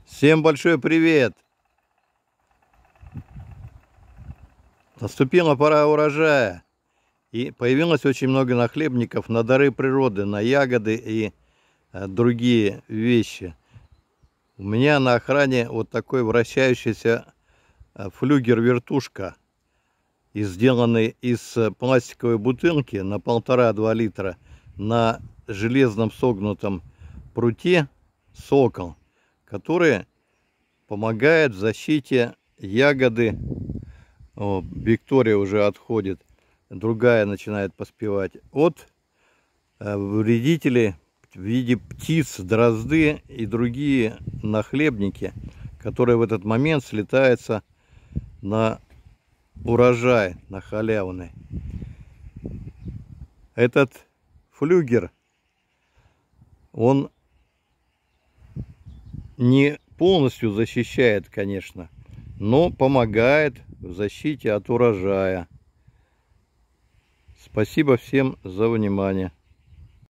Всем большой привет! Наступила пора урожая, и появилось очень много нахлебников на дары природы, на ягоды и другие вещи. У меня на охране вот такой вращающийся флюгер-вертушка, сделанный из пластиковой бутылки на 1,5-2 литра на железном согнутом пруте сокол, который помогает в защите ягоды. О, Виктория уже отходит, другая начинает поспевать от вредителей в виде птиц, дрозды и другие нахлебники, которые в этот момент слетаются на урожай, на халявный. Этот флюгер, он не полностью защищает, конечно, но помогает в защите от урожая. Спасибо всем за внимание.